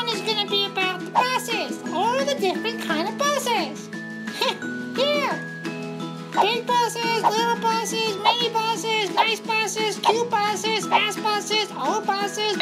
one is going to be about the buses. All the different kind of buses. Yeah. Big buses, little buses, mini buses, nice buses, cute buses, fast buses, old buses.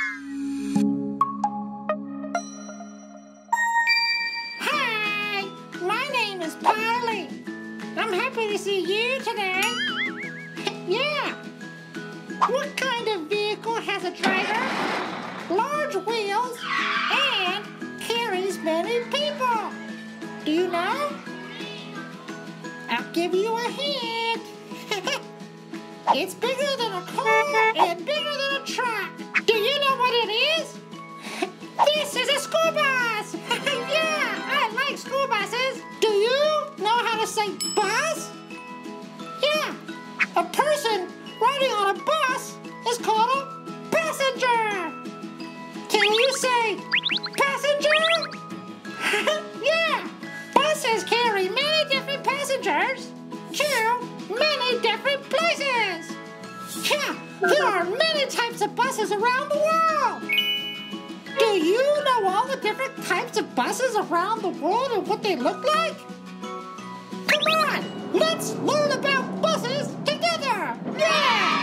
Hi, my name is Pily. I'm happy to see you today. Yeah. What kind of vehicle has a driver, large wheels, and carries many people? Do you know? I'll give you a hint. It's bigger than a car and bigger than a truck. Do you know what it is? This is a school bus. Yeah, I like school buses. Do you know how to say bus? Yeah, a person riding on a bus is called a passenger. Can you say passenger? Yeah, buses carry many different passengers to many different places. Yeah, there are many types of buses around the world. Do you know all the different types of buses around the world and what they look like? Come on, let's learn about buses together. Yeah!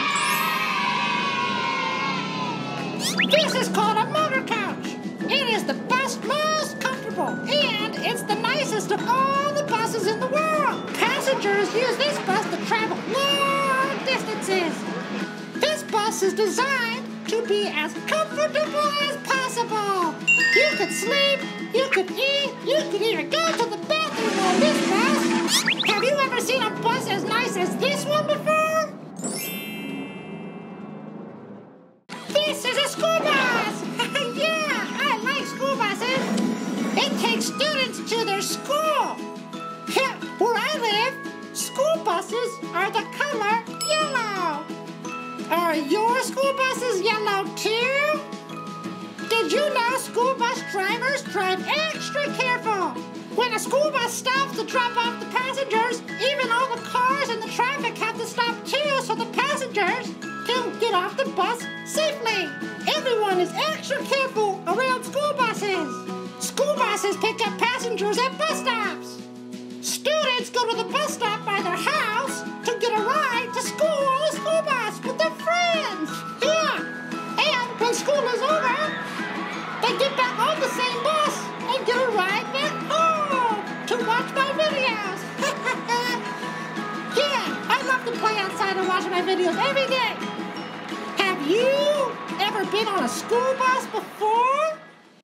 This is called a motor coach. It is the bus most comfortable, and it's the nicest of all the buses in the world. Passengers use this bus to travel long distances. This bus is designed to be as comfortable as possible. You could sleep, you could eat, you could even go to the bathroom on this bus. Have you ever seen a bus as nice as this one before? This is a school bus! Yeah, I like school buses. It takes students to their school. Yeah, where I live, school buses are the color yellow. Are your school buses yellow too? Did you know school bus drivers drive extra careful? When a school bus stops to drop off the passengers, even all the cars and the traffic have to stop too so the passengers can get off the bus safely. Everyone is extra careful around school buses. School buses pick up passengers at bus stops. Students go to the bus stop by their house to get a ride to school on a school bus with their friends. Yeah. And when school is over, they get back on the same bus and get a ride back home to watch my videos. Yeah, I love to play outside and watch my videos every day. Have you ever been on a school bus before?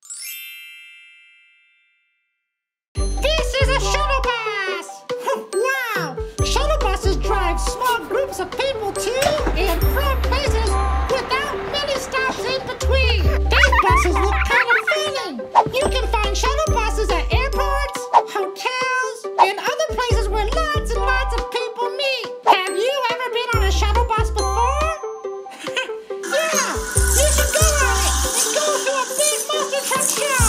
This is a shuttle bus. Wow, shuttle buses drive small groups of people to and from places without many stops in between. These buses look kind of funny. You can find shuttle buses at airports, hotels, and other places where lots and lots of people meet. Have you ever been on a shuttle bus before? Yeah, you should go on it and go to a big monster truck show.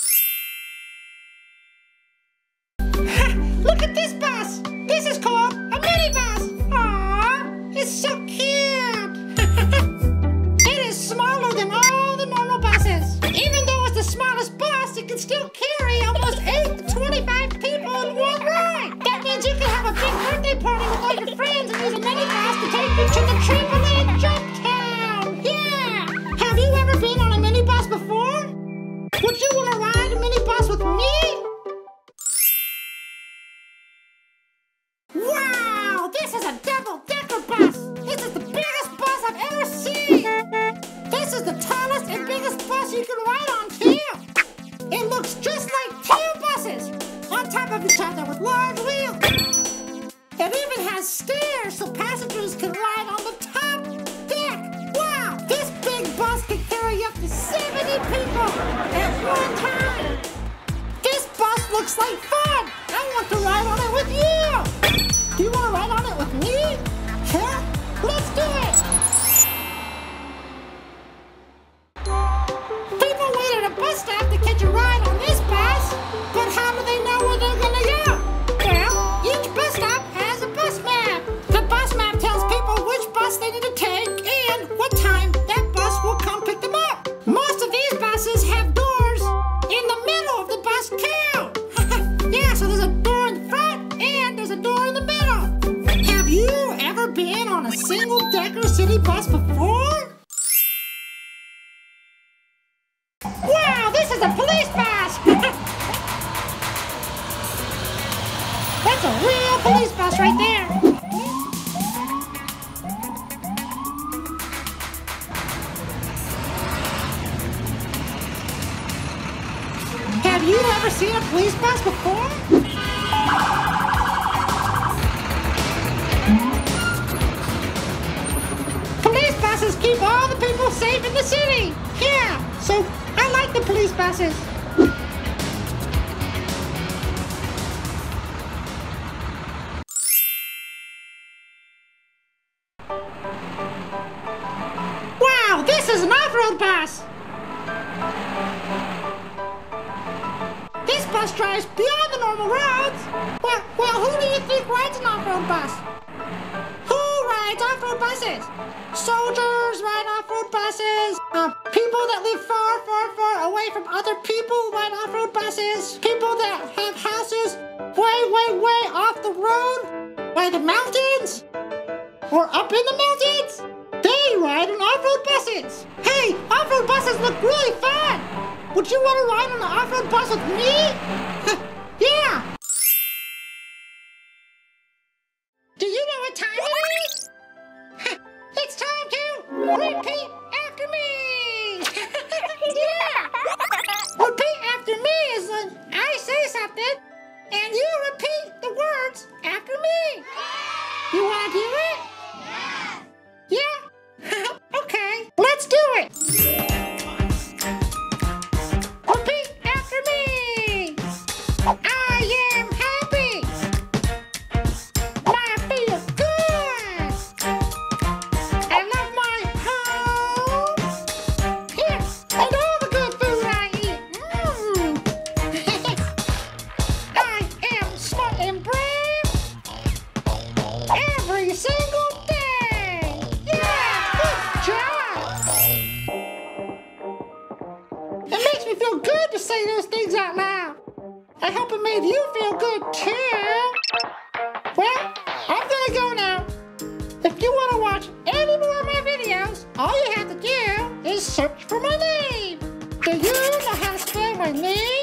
Look at this bus. This is called a minibus. Aww, it's so cute. It is smaller than all the normal buses. Even though it's the smallest bus, it can still carry almost 8 to 25 people in one ride. That means you can have a big birthday party with all your friends and use a minibus to take you to the trampoline jump town. Yeah! Have you ever been on a minibus before? Would you want to ride a minibus with me? Wow! This is a double-decker bus! This is the biggest bus I've ever seen! This is the tallest and biggest bus you can ride on, too! It looks just like 2 buses on top of each other with large wheels. It even has stairs so passengers can ride on the top deck. Wow! This big bus can carry up to 70 people at one time! This bus looks like fun! I want to ride on it with you! Do you want to ride on it with me? Yeah? Let's do it! People wait at a bus stop to catch a ride on this bus, but how do they know where they're gonna go? Well, each bus stop has a bus map. The bus map tells people which bus they need to take and what time that bus will come pick them up. Most of these buses have doors you ever seen a police bus before? Police buses keep all the people safe in the city. Yeah, so I like the police buses. Wow, this is an off-road bus. This bus drives beyond the normal roads. Well, who do you think rides an off-road bus? Who rides off-road buses? Soldiers ride off-road buses. People that live far, far, far away from other people ride off-road buses. People that have houses way, way, way off the road, by the mountains, or up in the mountains, they ride on off-road buses. Hey, off-road buses look really fun. Would you want to ride on an off-road bus with me? Yeah. Do you know what time it is? It's time to repeat after me. Yeah. Repeat after me is when I say something and you repeat the words after me. You want to do it? Yeah? Okay, let's do it. Repeat after me. I am happy. I feel good. I love my home. Yes, and all the good food I eat. I am smart and brave every single day. Yeah, good job. It makes me feel good to say those things out loud. I hope it made you feel good too. Well, I'm gonna go now. If you want to watch any more of my videos, all you have to do is search for my name. Do you know how to spell my name?